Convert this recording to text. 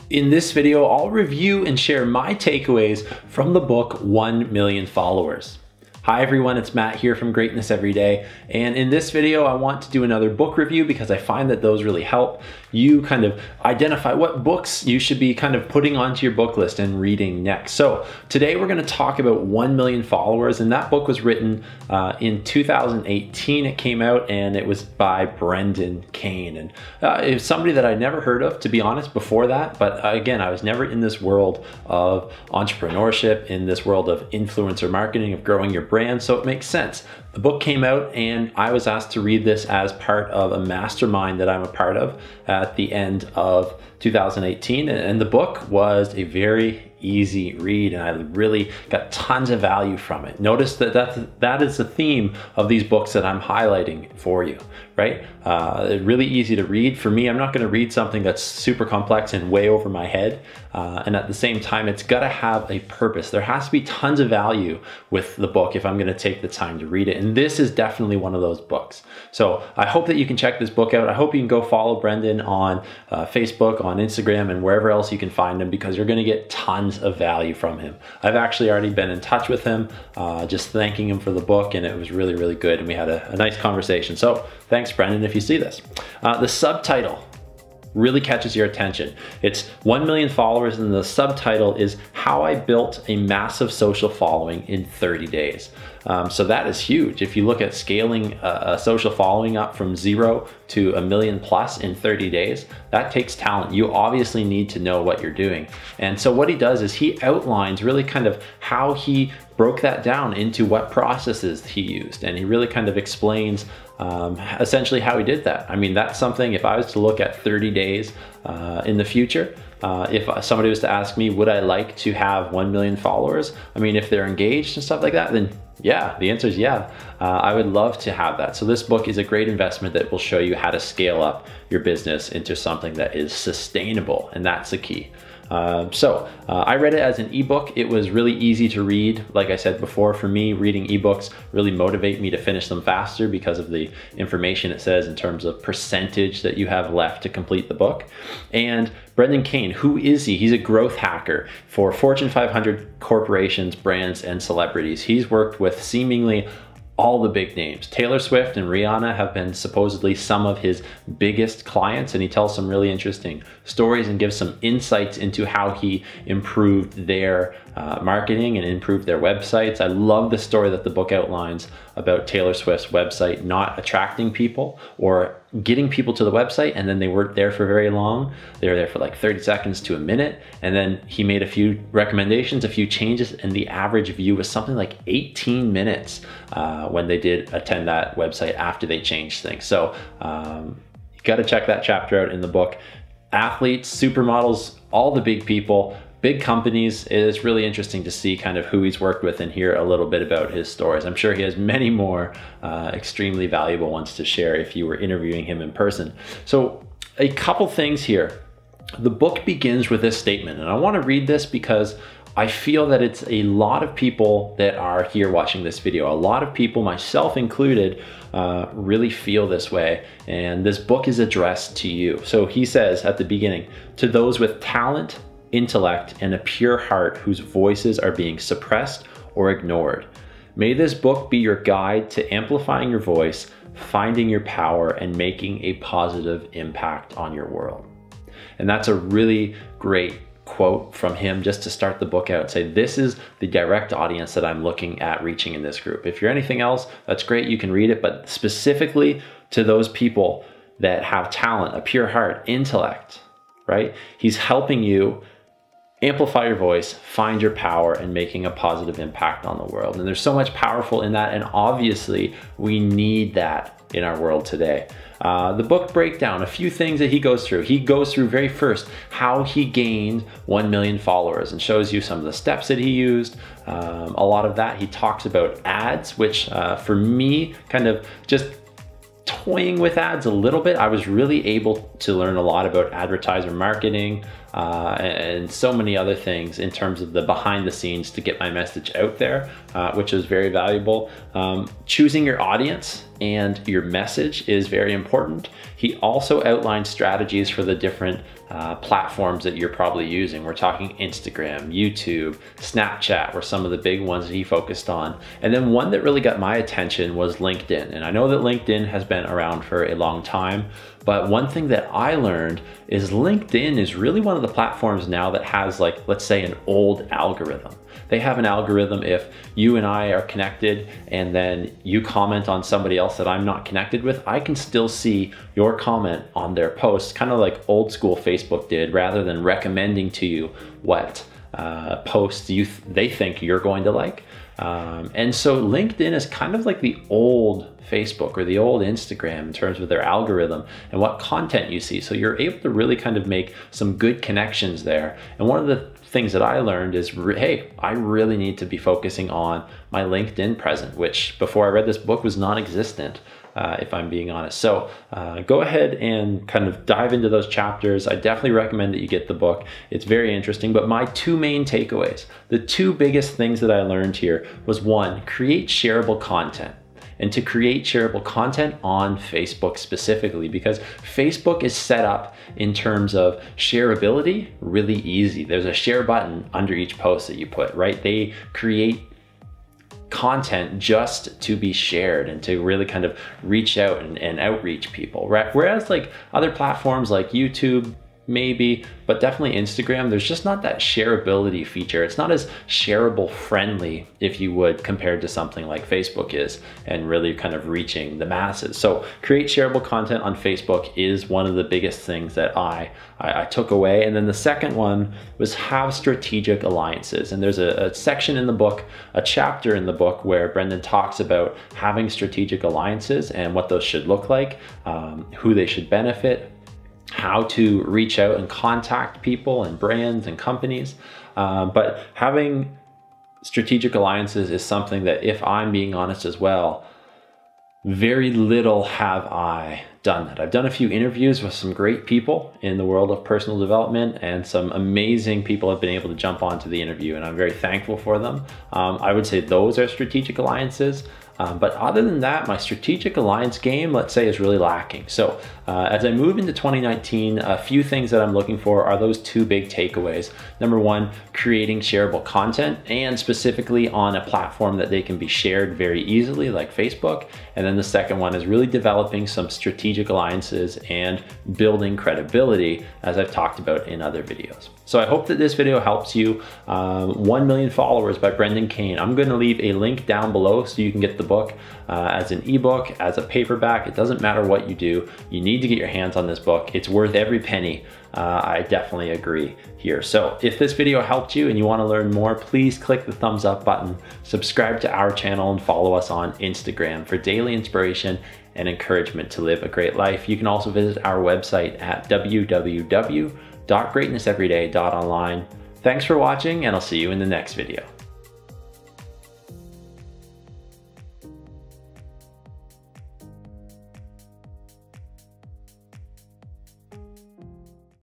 In this video, I'll review and share my takeaways from the book 1 Million Followers. Hi everyone, it's Matt here from Greatness Every Day, and in this video I want to do another book review because I find that those really help you kind of identify what books you should be kind of putting onto your book list and reading next. So today we're going to talk about 1 Million Followers, and that book was written in 2018. It came out and it was by Brendan Kane, and it's somebody that I never heard of, to be honest, before that. But again, I was never in this world of entrepreneurship, in this world of influencer marketing, of growing your brand, so it makes sense. The book came out and I was asked to read this as part of a mastermind that I'm a part of at the end of 2018, and the book was a very easy read, and I really got tons of value from it. Notice that is the theme of these books that I'm highlighting for you, right? Really easy to read. For me, I'm not going to read something that's super complex and way over my head, and at the same time, it's got to have a purpose. There has to be tons of value with the book if I'm going to take the time to read it, and this is definitely one of those books. So I hope that you can check this book out. I hope you can go follow Brendan on Facebook, on Instagram, and wherever else you can find him, because you're going to get tons of value from him. I've actually already been in touch with him, just thanking him for the book, and it was really, really good, and we had a nice conversation. So thanks, Brendan, if you see this. The subtitle really catches your attention. It's 1 Million Followers, and the subtitle is How I Built a Massive Social Following in 30 Days. So that is huge. If you look at scaling a social following up from 0 to 1 million plus in 30 days, that takes talent. You obviously need to know what you're doing. And so what he does is he outlines really kind of how he broke that down into what processes he used. And he really kind of explains essentially how he did that. I mean, that's something, if I was to look at 30 days in the future, if somebody was to ask me, would I like to have 1 million followers? I mean, if they're engaged and stuff like that, then yeah, the answer is yeah. I would love to have that. So this book is a great investment that will show you how to scale up your business into something that is sustainable, and that's the key. I read it as an ebook. It was really easy to read. Like I said before, for me, reading ebooks really motivate me to finish them faster because of the information it says in terms of percentage that you have left to complete the book. And Brendan Kane, who is he? He's a growth hacker for Fortune 500 corporations, brands, and celebrities. He's worked with seemingly all the big names. Taylor Swift and Rihanna have been supposedly some of his biggest clients, and he tells some really interesting stories and gives some insights into how he improved their marketing and improved their websites. I love the story that the book outlines about Taylor Swift's website not attracting people or getting people to the website, and then they weren't there for very long. They were there for like 30 seconds to a minute, and then he made a few recommendations, a few changes, and the average view was something like 18 minutes when they did attend that website after they changed things. So you got to check that chapter out in the book. Athletes, supermodels, all the big people, big companies. It's really interesting to see kind of who he's worked with and hear a little bit about his stories. I'm sure he has many more extremely valuable ones to share if you were interviewing him in person. So a couple things here. The book begins with this statement, and I want to read this because I feel that it's a lot of people that are here watching this video. A lot of people, myself included, really feel this way, and this book is addressed to you. So he says at the beginning, to those with talent, intellect, and a pure heart whose voices are being suppressed or ignored. May this book be your guide to amplifying your voice, finding your power, and making a positive impact on your world. And that's a really great quote from him just to start the book out. Say, this is the direct audience that I'm looking at reaching in this group. If you're anything else, that's great, you can read it, but specifically to those people that have talent, a pure heart, intellect, right? He's helping you amplify your voice, find your power, and making a positive impact on the world. And there's so much powerful in that, and obviously we need that in our world today. The book breakdown, a few things that he goes through. He goes through very first how he gained 1 million followers and shows you some of the steps that he used. A lot of that he talks about ads, which for me, kind of just toying with ads a little bit, I was really able to learn a lot about advertiser marketing and so many other things in terms of the behind the scenes to get my message out there, which is very valuable. Choosing your audience and your message is very important. He also outlined strategies for the different platforms that you're probably using. We're talking Instagram, YouTube, Snapchat were some of the big ones that he focused on. And then one that really got my attention was LinkedIn. And I know that LinkedIn has been around for a long time, but one thing that I learned is LinkedIn is really one of the platforms now that has, like, let's say, an old algorithm. They have an algorithm if you and I are connected and then you comment on somebody else that I'm not connected with, I can still see your comment on their post, kind of like old school Facebook did, rather than recommending to you what posts they think you're going to like. And so LinkedIn is kind of like the old Facebook or the old Instagram in terms of their algorithm and what content you see. So you're able to really kind of make some good connections there. And one of the things that I learned is, hey, I really need to be focusing on my LinkedIn presence, which before I read this book was non-existent. If I'm being honest. So go ahead and kind of dive into those chapters. I definitely recommend that you get the book. It's very interesting, but my two main takeaways, the two biggest things that I learned here was, one, create shareable content. And to create shareable content on Facebook specifically, because Facebook is set up in terms of shareability really easy. There's a share button under each post that you put, right? They create content just to be shared and to really kind of reach out and outreach people, right? Whereas like other platforms like YouTube, maybe, but definitely Instagram, there's just not that shareability feature. It's not as shareable friendly, if you would, compared to something like Facebook is, and really kind of reaching the masses. So create shareable content on Facebook is one of the biggest things that I took away. And then the second one was have strategic alliances. And there's a section in the book, a chapter in the book, where Brendan talks about having strategic alliances and what those should look like, who they should benefit, how to reach out and contact people and brands and companies. But having strategic alliances is something that, if I'm being honest as well, very little have I done that. I've done a few interviews with some great people in the world of personal development, and some amazing people have been able to jump onto the interview, and I'm very thankful for them. I would say those are strategic alliances. But other than that, my strategic alliance game, let's say, is really lacking. So as I move into 2019, a few things that I'm looking for are those two big takeaways. Number one, creating shareable content, and specifically on a platform that they can be shared very easily, like Facebook. And then the second one is really developing some strategic alliances and building credibility, as I've talked about in other videos. So I hope that this video helps you. 1 Million Followers by Brendan Kane. I'm going to leave a link down below so you can get the book as an ebook, as a paperback. It doesn't matter what you do. You need to get your hands on this book. It's worth every penny. I definitely agree here. So if this video helped you and you want to learn more, please click the thumbs up button, subscribe to our channel, and follow us on Instagram for daily inspiration and encouragement to live a great life. You can also visit our website at www.greatnesseveryday.online. Thanks for watching, and I'll see you in the next video.